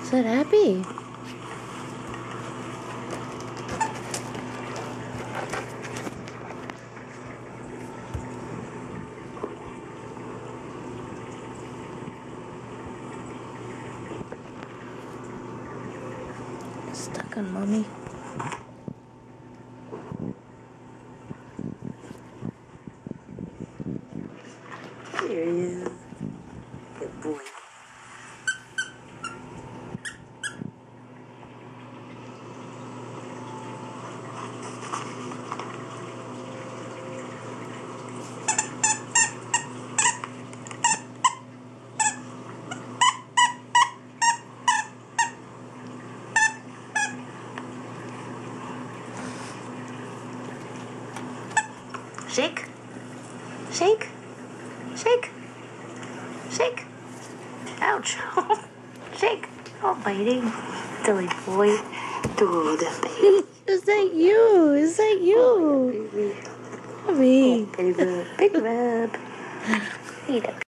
Is that happy? Stuck on mommy. There he is. Good boy. Shake. Shake. Shake. Shake. Ouch. Shake. Oh, biting. Silly boy. Oh, that baby. Is that you? Is that you? Oh, baby. Mommy. Oh, big rub. Big rub. Eat it.